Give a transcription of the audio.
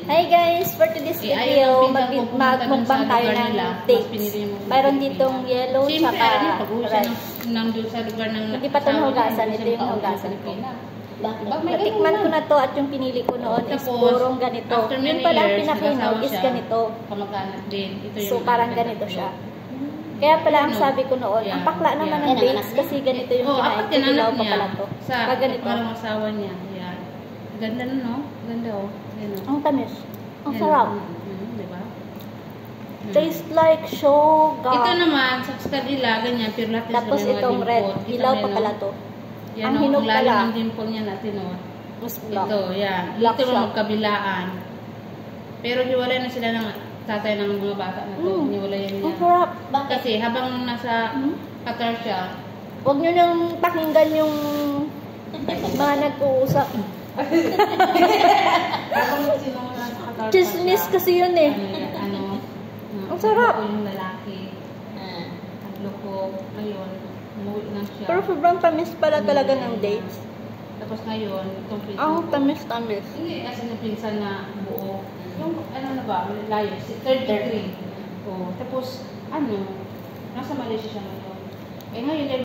Hi guys, for today's video, magmukbang tayo ng dates. Mayroon ditong yellow tsaka red. Hindi pa ito nahugasan, ito yung nahugasan ko. Natikman ko na to at yung pinili ko noon is purong ganito. Yung pala ang pinakahinog is ganito. So parang ganito siya. Kaya pala ang sabi ko noon, ang pakla naman ng dates kasi ganito yung kinain. Ilaw pa pala to. Pag ganito. Parang asawa niya. Yan. Ganda na, no? Ganda, oh. Ang tamis. Ang sarap. Diba? Tastes like sugar. Ito naman, sa kanila, ganyan. Pero lahat tapos itong red. Ilaw pa pala to. Yan, ang hinog pala. Ang dimple niya natin, oh. Mas black. Ito, yan. Ito lang magkabilaan. Pero hiwalay na sila ng tatay ng mga bata na to. Hiwalay yan niya. Ang sarap. Kasi habang nasa Qatar siya, huwag nyo nang pakinggan yung mga nag-uusap. Chismis kasi yun eh. Ang sarap. Yung lalaki. Ang loko. Ngayon, umuwi na siya. Pero sobrang tamis pala talaga ng dates. Tapos ngayon, complete. Ang tamis-tamis. Hindi, kasi napinsan na buo. Yung, ano na ba, layo, third degree. Tapos, nasa Malaysia siya ngayon. Ngayon,